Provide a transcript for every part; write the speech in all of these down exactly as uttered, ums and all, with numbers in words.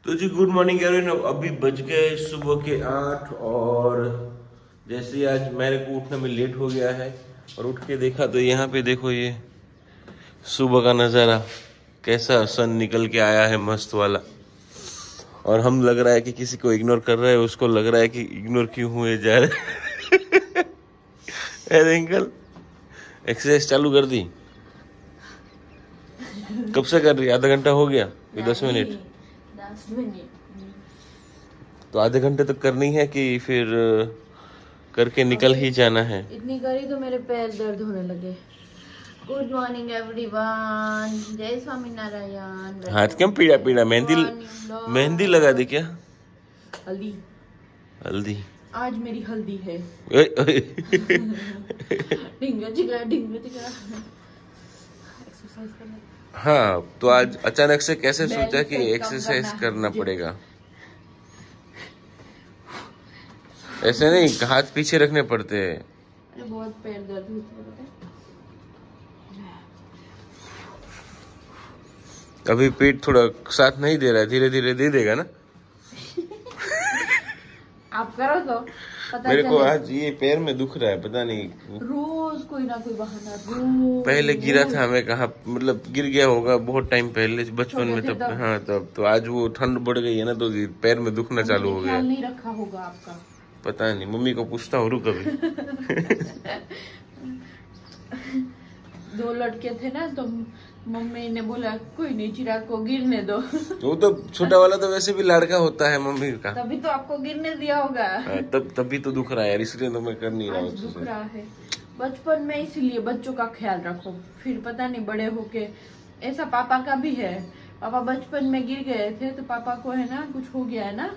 तो जी good morning everyone. अभी बज गए सुबह के आठ और जैसे ही आज मेरे को उठने में लेट हो गया है और उठ के देखा तो यहाँ पे देखो ये सुबह का नज़ारा कैसा सन निकल के आया है मस्त वाला। और हम लग रहा है कि किसी को इग्नोर कर रहे हैं, उसको लग रहा है कि इग्नोर क्यों हुए जा रहे। अरे अंकल एक्सरसाइज चालू कर दी? कब से कर रही? आधा घंटा हो गया कि दस मिनट? दस मिनट। तो आधे घंटे तक करनी है कि फिर करके निकल ही जाना है? इतनी करी तो मेरे पैर दर्द होने लगे। गुड मॉर्निंग एवरीवन, जय स्वामी नारायण। हाथ क्यों पीड़ा पीड़ा? मेहंदी मेहंदी लगा दी क्या? हल्दी हल्दी आज मेरी हल्दी है। ओए, ओए। ढिंगा चिका ढिंगा चिका एक्सरसाइज करना। हाँ, तो आज अचानक से कैसे सोचा कि एक्सरसाइज करना पड़ेगा? ऐसे नहीं, हाथ पीछे रखने पड़ते हैं। अरे बहुत पैर दर्द होता है। अभी पेट थोड़ा साथ नहीं दे रहा है, धीरे धीरे दे देगा ना। आप करो तो पता मेरे को चले। आज ये पैर में दुख रहा है, पता नहीं। रोज कोई ना कोई बहाना। रोज पहले गिरा था मैं, कहा मतलब गिर गया होगा बहुत टाइम पहले, बचपन में तब। तब। हाँ तब तो आज वो ठंड बढ़ गई है ना, तो पैर में दुखना चालू हो गया। ख्याल नहीं रखा होगा आपका, पता नहीं, मम्मी को पूछता हूँ रुक अभी। दो लड़के थे ना तो मम्मी ने बोला कोई नहीं चिराग को गिरने दो। वो तो छोटा वाला तो वैसे भी लड़का होता है मम्मी का, तभी तो आपको गिरने दिया होगा। तब तभी तो दुख रहा है यार, इसलिए तो मैं कर नहीं रहा आज दुख रहा है बचपन में, इसीलिए बच्चों का ख्याल रखो, फिर पता नहीं बड़े होके। ऐसा पापा का भी है, पापा बचपन में गिर गए थे तो पापा को है ना कुछ हो गया है ना।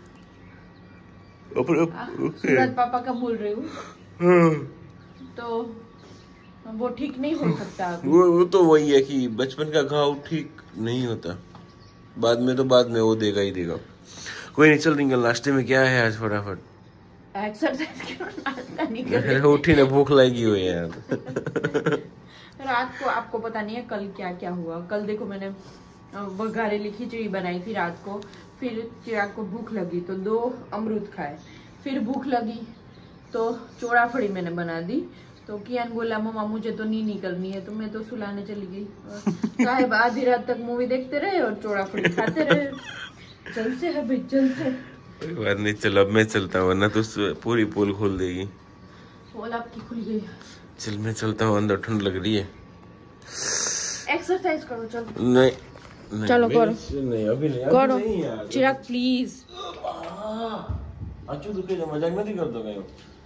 सूरज पापा का बोल रही हूँ, तो वो ठीक नहीं हो सकता अभी। वो वो तो वही है कि बचपन का घाव ठीक नहीं होता, बाद में तो बाद में वो देगा ही देगा। कोई नहीं, चल रिंगल नाश्ते में क्या है आज फटाफट। एक्सरसाइज क्यों नाश्ता नहीं कर रहे? उठी ना, भूख लगी हुई है यार। रात को आपको पता नहीं है कल क्या क्या हुआ। कल देखो मैंने बघारेली खिचड़ी बनाई थी रात को, फिर चिराग को भूख लगी तो दो अमरूद खाए, फिर भूख लगी तो चोड़ाफड़ी मैंने बना दी। तो कियान बोला मम्मा मुझे तो नींद नहीं करनी है, तो मैं तो सुलाने चली गई। साहिब आधी रात तक मूवी देखते रहे और चोड़ाफड़ी खाते रहे। चल से है भाई, चल से। कोई बात नहीं, चल अब मैं चलता हूँ, वरना तो पूरी पोल खोल देगी। पोल आपकी खुल गई। चल मैं चलता हूँ, अंदर ठंड लग रही है। एक्सरसाइज करो चलो। नहीं, नहीं चलो करो। नहीं अभी नहीं, अभी करो नहीं यार। चिराग प्लीज। अच्छू दुखेगा, मजाक नहीं करता कहीं।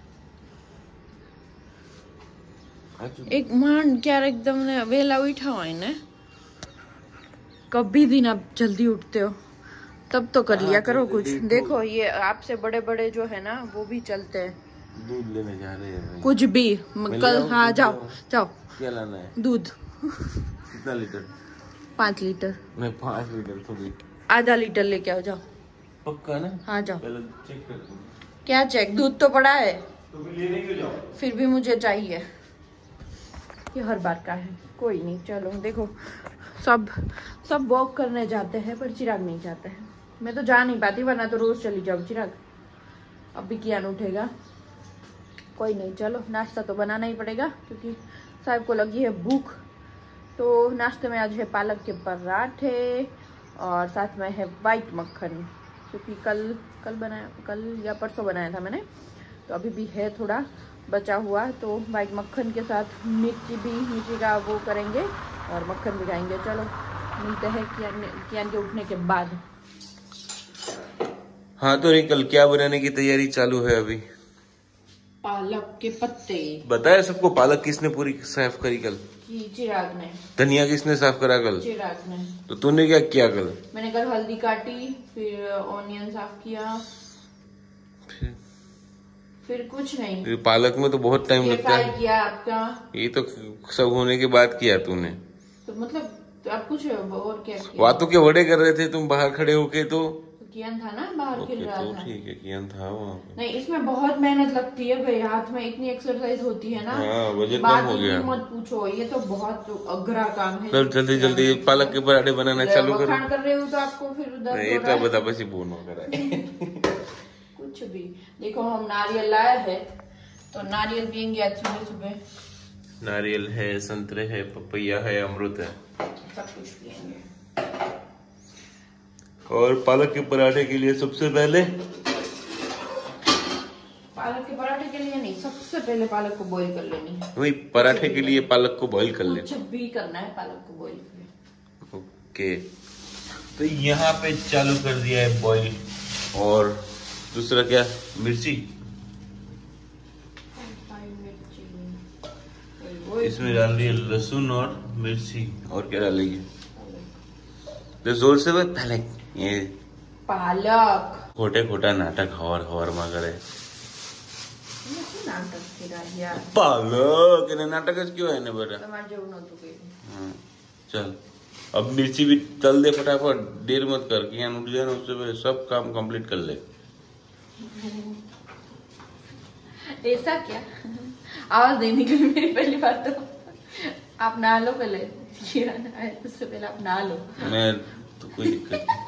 एक मान क्या एकदम ने वेला उठा हुआ है ना, कभी दिन आप जल्दी उठते हो तब तो कर लिया करो कुछ। देखो ये आपसे बड़े बड़े जो है ना वो भी चलते हैं, दूध लेने जा रहे हैं कुछ भी कल। हाँ जाओ जाओ। क्या लाना है? दूध। कितना लीटर? पाँच लीटर। नहीं पाँच लीटर थोड़ी, आधा लीटर लेके आओ जाओ। पक्का ना? हाँ जाओ। पहले चेक कर दूँ। क्या चेक? दूध तो पड़ा है। तो फिर लेने क्यों जाओ? फिर भी मुझे चाहिए, ये हर बार का है। कोई नहीं चलो, देखो सब सब वॉक करने जाते हैं पर चिराग नहीं जाते हैं। मैं तो जा नहीं पाती, वरना तो रोज चली जाऊँ चिराग। अब भी कियान उठेगा। कोई नहीं चलो, नाश्ता तो बनाना ही पड़ेगा क्योंकि साहब को लगी है भूख। तो नाश्ते में आज है पालक के पराठे और साथ में है वाइट मक्खन, क्योंकि कल कल बनाया कल या परसों बनाया था मैंने, तो अभी भी है थोड़ा बचा हुआ। तो वाइट मक्खन के साथ मिर्ची भी, मिर्ची का वो करेंगे और मक्खन भी खाएंगे। चलो मिलते हैं कियान कियान के उठने के बाद। हाँ तो कल क्या बनाने की तैयारी चालू है अभी? पालक के पत्ते। बताया सबको, पालक किसने पूरी साफ करी कल? चिराग ने। धनिया किसने साफ करा कल? चिराग ने। तो तूने क्या किया कल? मैंने कल हल्दी काटी, फिर ऑनियन साफ किया, फिर फिर कुछ नहीं। फिर पालक में तो बहुत टाइम लगता है। किया आपका, ये तो सब होने के बाद किया तूने, तो मतलब तो आप कुछ और क्या किया? बातों के वड़े कर रहे थे तुम बाहर खड़े होके। तो कियान था ना बाहर खेल रहा तो था। ठीक है, कियान था वहाँ पे। नहीं, इसमें बहुत मेहनत लगती है भाई, हाथ में इतनी एक्सरसाइज होती है ना। हाँ, वजन बात कम हो गया। मत पूछो, ये तो बहुत अघरा काम है। चल जल्दी जल्दी पालक के पराठे बनाना चालू करो। मखान कर रहे हो तो आपको फिर उधर नहीं तो बता बस ही बोनो करा कुछ भी। देखो हम नारियल लाए है, तो नारियल पियेंगे आज सुबह सुबह। नारियल है, संतरे है, पपैया है, अमरूद है, सब कुछ पियेंगे। और पालक के पराठे के लिए सबसे पहले पालक के पराठे के लिए नहीं, सबसे पहले पालक को बॉईल कर लेनी है। वही पराठे के लिए पालक को बॉईल कर ले। कुछ भी करना है, पालक को बॉईल कर। ओके, तो यहाँ पे चालू कर दिया है बॉईल। और दूसरा क्या, मिर्ची, इसमें डाल दिए लहसुन और मिर्ची। और क्या डालेगी, तो जोर से बस पहले ये पालक खोटे खोटा नाटक हवर हवर में करे। नाटक थी यार, पालक ने नाटक ज क्यों है ने बेटा। તમારે જેવું નહોતું કર્યું। हाँ, चल अब मिर्ची भी तल दे फटाफट, देर मत कर कि यहाँ उठ जाए ना, उससे पहले सब काम कंप्लीट कर ले। ऐसा क्या, आवाज नहीं निकली मेरी पहली बार तो। आप नहा लो पहले, उससे पहले आप नहा लो। मैं तो कोई दिक्कत नहीं।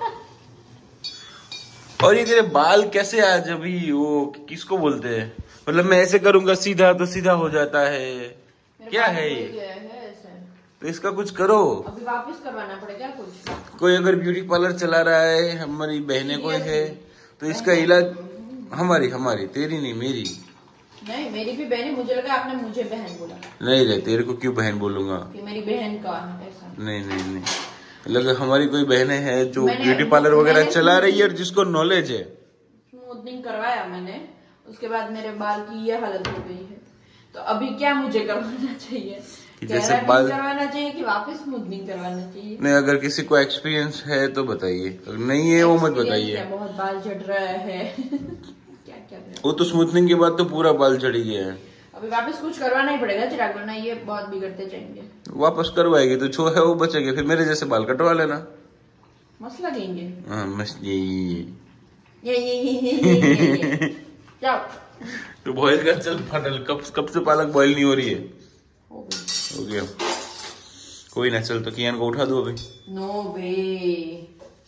और ये तेरे बाल कैसे आज अभी वो किसको बोलते हैं, मतलब मैं ऐसे करूंगा सीधा तो सीधा हो जाता है, क्या है ये? तो इसका कुछ करो, अभी वापस करवाना पड़ेगा कुछ। कोई अगर ब्यूटी पार्लर चला रहा है, हमारी बहने कोई है, तो इसका इलाज, हमारी हमारी तेरी नहीं मेरी। नहीं, मेरी भी बहन है, मुझे लगा आपने मुझे बहन बोला। नहीं रे, तेरे को क्यों बहन बोलूंगा, कि मेरी बहन का है ऐसा। नहीं नहीं नहीं, लगा हमारी कोई बहनें हैं जो ब्यूटी पार्लर वगैरह चला रही है और जिसको नॉलेज है। स्मूथनिंग करवाया मैंने, उसके बाद मेरे बाल की ये हालत हो गई है, तो अभी क्या मुझे करवाना चाहिए, जैसे बाल करवाना चाहिए कि वापस स्मूथनिंग करवाना चाहिए? नहीं, अगर किसी को एक्सपीरियंस है तो बताइए, अगर नहीं है वो मत बताइए। बहुत बाल झड़ रहा है क्या क्या वो तो स्मूथनिंग के बाद तो पूरा बाल झड़ गया है। अभी वापस कुछ करवाना ही पड़ेगा चिराग, वरना ये बहुत बिगड़ते जाएंगे। वापस करवाएगी तो जो है वो बचेगा, फिर मेरे जैसे बाल कटवा लेना। मस्त लगेंगे। हाँ मस्त, ये ये ये ये ये ये ये जाओ तो बॉईल कर, चल फटल, कब कब से पालक बॉईल नहीं हो रही है। हो गई, हो गया, कोई ना, चल तो कियान को उठा दो अभी। No way.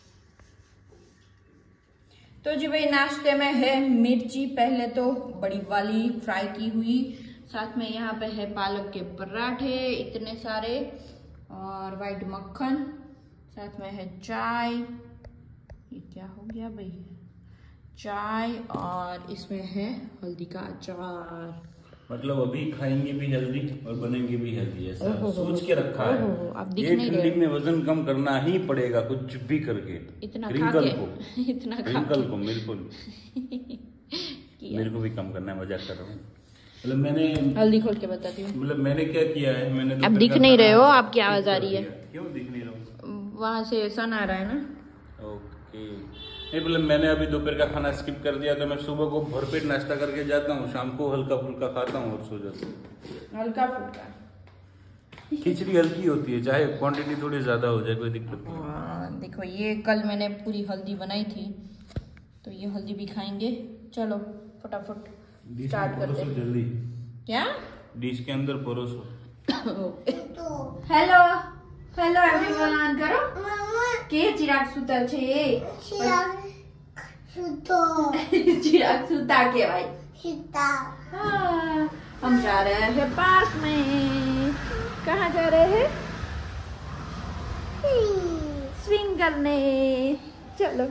तो जी भाई नाश्ते में है मिर्ची, पहले तो बड़ी वाली फ्राई की हुई, साथ में यहाँ पे है पालक के पराठे इतने सारे, और वाइट मक्खन, साथ में है चाय। ये क्या हो गया भाई, चाय, और इसमें है हल्दी का अचार। मतलब अभी खाएंगे भी हेल्दी और बनेंगे भी हेल्दी, ऐसा ओहो, सोच के रखा है। ओहो, अब दिख ये नहीं ठंडी रहे। में वजन कम करना ही पड़ेगा कुछ भी करके, इतना खा रिंकल के को इतना खा रिंकल के को बिल्कुल मेरे को भी कम करना है, मजाक कर रहा हूँ। मतलब मैंने हल्दी खोल के बताती हूँ। मतलब मैंने क्या किया है, मैंने अब दिख नहीं रहे हो, आपकी आवाज आ रही है। क्यों दिख नहीं रहा हूँ? वहां से सन आ रहा है ना। ओके, नहीं मतलब मैंने अभी दोपहर का खाना स्किप कर दिया, तो मैं सुबह को भरपेट नाश्ता करके जाता हूँ, शाम को हल्का फुल्का खाता हूँ और सो जाता हूँ। हल्का फुल्का खिचड़ी हल्की होती है, चाहे क्वांटिटी थोड़ी ज्यादा हो जाए, कोई दिक्कत नहीं। हाँ, देखो ये कल मैंने पूरी हल्दी बनाई थी, तो ये हल्दी भी खाएंगे। चलो फटाफट स्टार्ट करते हैं। जल्दी क्या डिश के अंदर परोसो। हेलो हेलो एवरीवन करो के चिराग सुतल छे चिराग सुता के भाई सुता। हाँ, हम जा रहे हैं पार्क में। कहाँ जा रहे हैं? स्विंग करने। चलो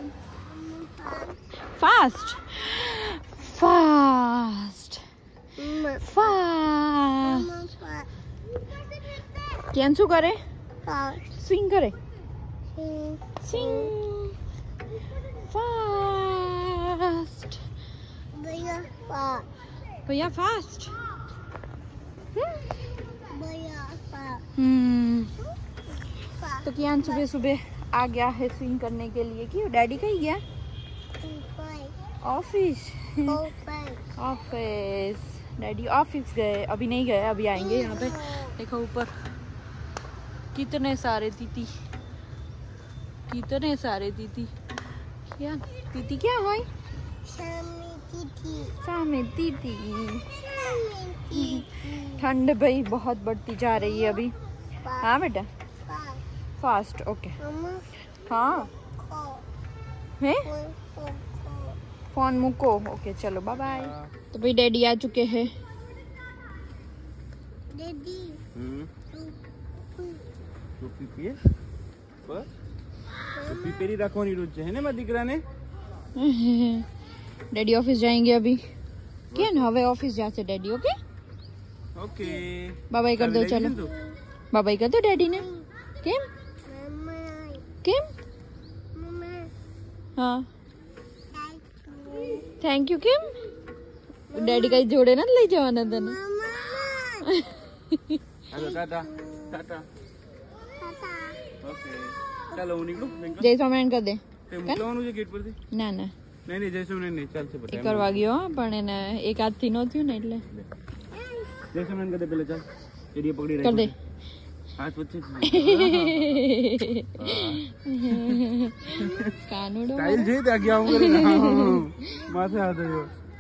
फास्ट फास्ट फास्ट। क्या शू करे? स्विंग करे, स्विंग फास्ट भैया फास्ट। हम्म, तो कियान सुबह सुबह आ गया है स्विंग करने के लिए। क्यों डैडी कहीं गया? ऑफिस ऑफिस डैडी ऑफिस गए, अभी नहीं गए, अभी आएंगे। यहाँ पे देखो ऊपर कितने सारे दीदी, कितने सारे दीदी। या तीती क्या है? सामे तीती। ठंड भाई बहुत बढ़ती जा रही है अभी। हाँ बेटा फास्ट ओके। हाँ है फोन मुको ओके चलो बाय बाय। तो भाई डैडी आ चुके हैं। डैडी टोपी पीए बस टोपी पेरी रखवानी रोज है ने मां दीकरा ने। डैडी ऑफिस जाएंगे अभी। क्या ना हवे ऑफिस जासे daddy okay okay bye bye कर दो चलो बाय बाय कर दो डैडी ने। केम केम हाँ थैंक यू केम डैडी का जोड़े ना ले जावाना तने। हेलो टाटा टाटा ओके चलो निकलो निकलो। जय स्वामीनारायण कर दे મોકલવાનું છે ગેટ પરથી ના ના નહીં નહીં જય સ્વામિનારાયણ નહીં ચાલશે બટા એક વાર વાગ્યો પણ એને એક હાથ થી નો થયું ને એટલે જય સ્વામિનારાયણ कर दे पहले चल एरिया पकड़ी कर दे हाथ वच्चे કાનુડો સ્ટાઇલ છે તે આગે આવું કરે માથે હાથ આવ્યો।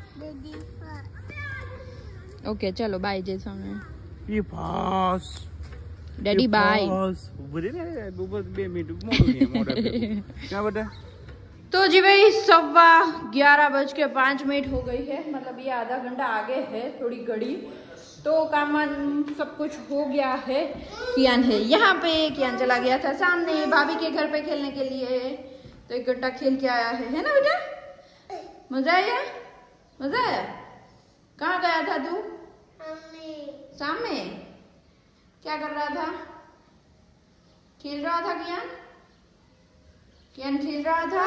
ઓકે ચલો બાય જય સ્વામિનારાયણ। ये पास डैडी बाय। ऊपर रे ऊपर बे मिनट मोड़ो नहीं मोड़ा क्या बेटा। तो जी भाई सवा ग्यारह बज के पाँच मिनट हो गई है मतलब ये आधा घंटा आगे है थोड़ी घड़ी। तो काम सब कुछ हो गया है। कियान है यहाँ पे कियान चला गया था सामने भाभी के घर पे खेलने के लिए तो एक घंटा खेल के आया है है ना बेटा। मजा आया मजा आया। कहाँ गया था तू सामने क्या कर रहा था? खेल रहा था कियान कियान खेल रहा था।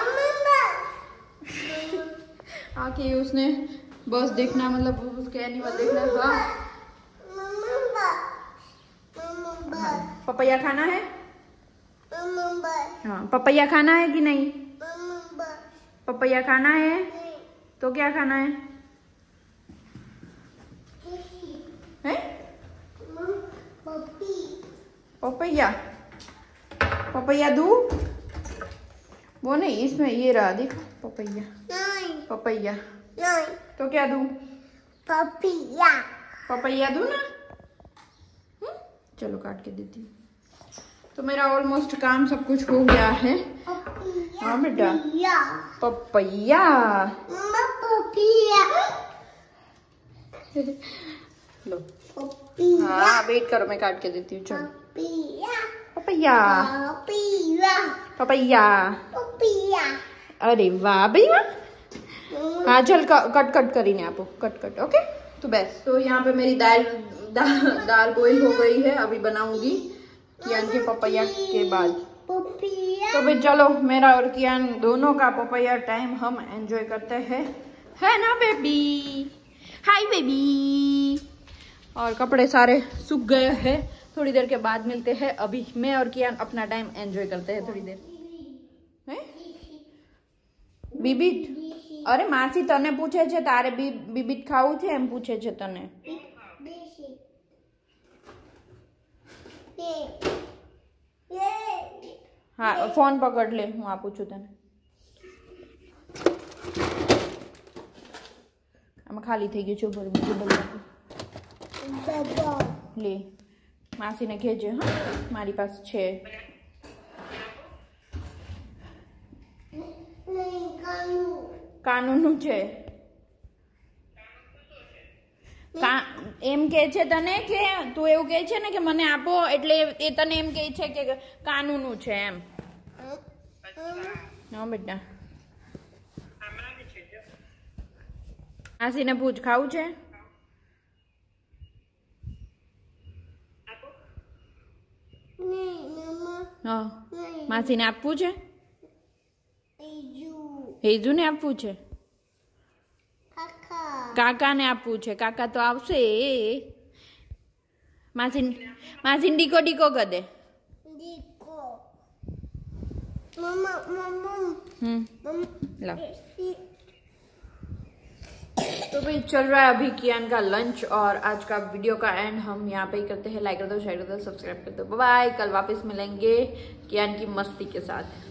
आके उसने बस देखना मतलब उसके एनिमल देखना था। पपैया खाना है हाँ पपैया खाना है कि नहीं? पपैया खाना है तो क्या खाना है? हैं? पपैया पपैया दूं? वो नहीं इसमें ये रहा देखो पपैया पपैया तो क्या दूं? पपैया पपैया दूं ना। हुँ? चलो काट के देती हूँ। तो मेरा ऑलमोस्ट काम सब कुछ हो गया है। हाँ बेटा पपैया लो हाँ वेट करो मैं काट के देती हूँ। चलो पपैया पपैया अरे वाह भैया हाँ चल कट कट करीने आपो कट कट ओके। तो बस तो यहाँ पे मेरी दाल दाल दाल बॉईल हो गई है अभी बनाऊंगी कियान के पपैया के बाद। तो भाई चलो मेरा और कियान दोनों का पपैया टाइम हम एंजॉय करते हैं है ना बेबी। Hi baby. और कपड़े सारे सूख गए हैं थोड़ी देर के बाद मिलते हैं। अभी मैं और कियान अपना टाइम एंजॉय करते हैं थोड़ी देर है। बीबिट अरे मासी तने पूछे छे तारे बी बीबिट खाવું છે એમ પૂછે છે તને। हाँ फोन पकड़ ले હું આપું છું તને। આમાં ખાલી થઈ ગયું છે ઉપર બીજું ડબ્બા લે માસીને કહેજે હા મારી પાસે છે। કાનૂનું છે એમ કે છે તને કે તું એવું કહે છે ને કે મને આપો એટલે એ તને એમ કહે છે કે કાનૂનું છે એમ। હા બેટા માસીને પૂછ ખાવું છે? હા માસીને આપવું છે? હેજુને આપવું છે? કાકાને આપવું છે? કાકા તો આવશે। માસી માસી ડીકો ડીકો કર દે। हम्म ला तो भाई चल रहा है अभी कियान का लंच और आज का वीडियो का एंड हम यहाँ पे ही करते हैं। लाइक कर दो शेयर कर दो सब्सक्राइब कर दो बाय बाय। कल वापस मिलेंगे कियान की मस्ती के साथ।